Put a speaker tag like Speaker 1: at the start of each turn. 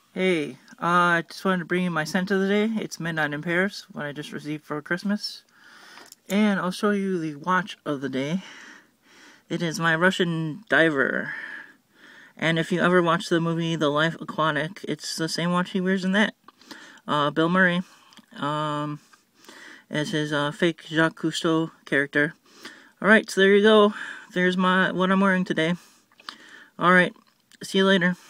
Speaker 1: Hey, I just wanted to bring you my scent of the day. It's Midnight in Paris, what I just received for Christmas. And I'll show you the watch of the day. It is my Russian Diver. And if you ever watch the movie The Life Aquatic, it's the same watch he wears in that. Bill Murray, as his fake Jacques Cousteau character. Alright, so there you go. There's what I'm wearing today. Alright, see you later.